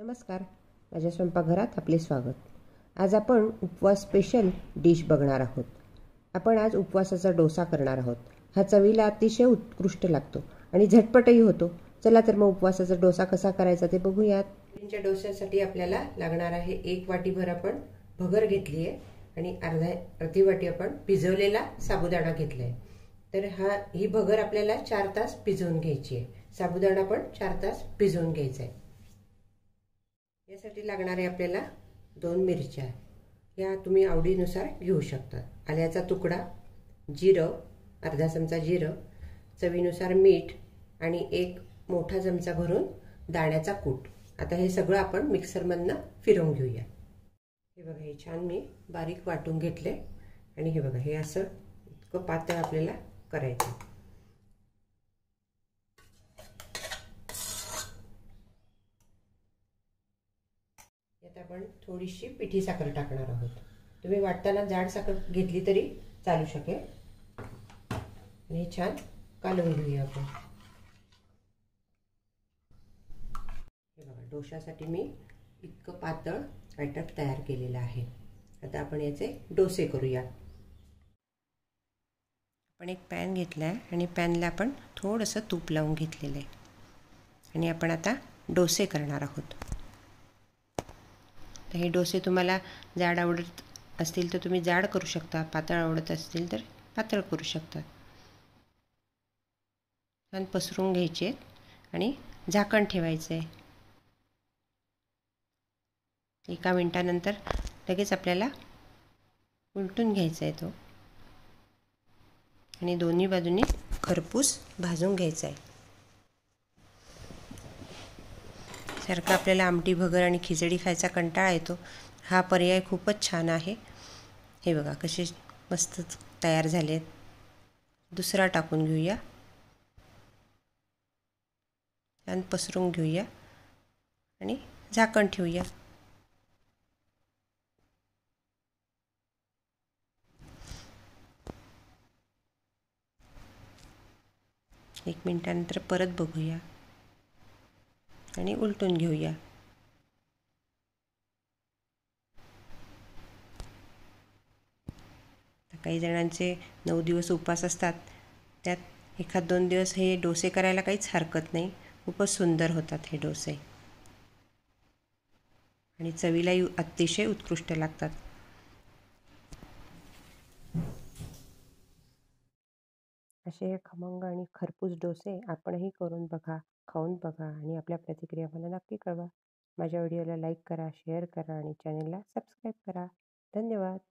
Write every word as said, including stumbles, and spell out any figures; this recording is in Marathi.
नमस्कार, माझ्या स्वयंपाकघरात आपले स्वागत। आज आपण उपवास स्पेशल डिश बघणार आहोत। आपण आज उपवासाचा डोसा करणार आहोत। हा चवीला अतिशय उत्कृष्ट लागतो आणि झटपटही होतो। चला तर मग उपवासाचा डोसा कसा करायचा ते बघूयात। इडलीच्या डोस्यासाठी आपल्याला लागणार आहे एक वाटीभर आपण भगर घेतली आहे आणि अर्धा अर्धी वाटी आपण भिजवलेला साबुदाणा घेतला आहे। तर हा ही भगर आपल्याला चार तास भिजवून घ्यायची आहे। साबुदाणा पण चार तास भिजवून घ्यायचा आहे। यासाठी लागणारे आपल्याला दोन मिरच्या, या तुम्ही आवडीनुसार घेऊ शकता। आल्याचा तुकडा, जिरं अर्धा चमचा, जिरं चवीनुसार मीठ आणि एक मोठा चमचा भरून दाण्याचा कूट। आता हे सगळं आपण मिक्सरमधनं फिरवून घेऊया। हे बघा, हे छान मी बारीक वाटून घेतले आणि हे बघा, हे असं इतकं पातळ आपल्याला करायचं। यात आपण थोडीशी पिठी साखर टाकणार आहोत। तुम्ही वाटताना जाड साखर घेतली तरी चालू शकेल। आणि छान कालवून घेऊया आपण। हे बघा, डोशासाठी मी इतकं पातळ बॅटर तयार केलेलं आहे। आता आपण याचे डोसे करूया। आपण एक पॅन घेतला आहे आणि पॅनला आपण थोडंसं तूप लावून घेतलेलं आहे आणि आपण आता डोसे करणार आहोत। तर हे डोसे तुम्हाला जाड आवडत असतील तर तुम्ही जाड करू शकता, पातळ आवडत असतील तर पातळ करू शकता। छान पसरून घ्यायचे आणि झाकण ठेवायचे। एका मिनिटानंतर लगेच आपल्याला उलटून घ्यायचा आहे तो आणि दोन्ही बाजूनी खरपूस भाजून घ्यायचा आहे। सारखं आपल्याला आमटी, भगर आणि खिचडी खायचा कंटाळा येतो, हा पर्याय खूपच छान आहे। हे बघा कसे मस्त तयार झालेत। दुसरा टाकून घेऊया, छान पसरून घेऊया आणि झाकण ठेवूया। एक मिनिटानंतर परत बघूया आणि उलटून घेऊया। काही जणांचे नऊ दिवस उपवास असतात, त्यात एखाद दोन दिवस हे डोसे करायला काहीच हरकत नाही। खूपच सुंदर होतात हे डोसे आणि चवीलाही अतिशय उत्कृष्ट लागतात। असे खमंग आणि खरपूस डोसे आपणही करून बघा, खाऊन बघा आणि आपल्या प्रतिक्रिया मला नक्की कळवा। माझ्या व्हिडिओला लाईक करा, शेअर करा आणि चॅनलला सबस्क्राईब करा। धन्यवाद।